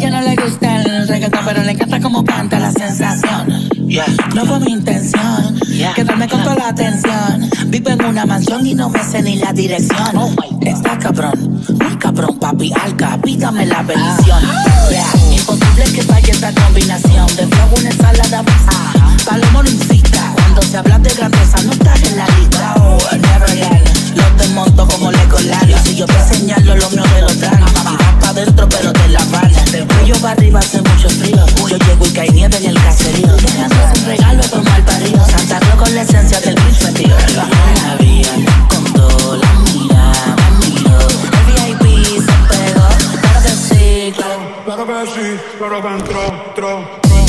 que no le gusta el reggaetón, pero le encanta como canta la sensación. No fue mi intención quedarme con toda la atención. Vivo en una mansión y no me sé ni la dirección. Está cabrón, muy cabrón, papi, alca, pídame la bendición. Imposible que falle esta combinación de flow, una ensalada mixta. Palomo no incita, cuando se habla de grandeza no estás en la lista. Oh, never again, los desmonto como Legoland. Y si yo te señalo, lo mío te lo dan. Vas pa' dentro pero te la van. Del cuello para arriba hace mucho frío. Yo llego y cae nieve en el caserío. Es un regalo de mal parido. Santa Claus con la esencia del príncipe tío. La vía, con todo la mira, me miro. El VIP se pegó, claro que sí, claro. Claro que sí, claro que entró.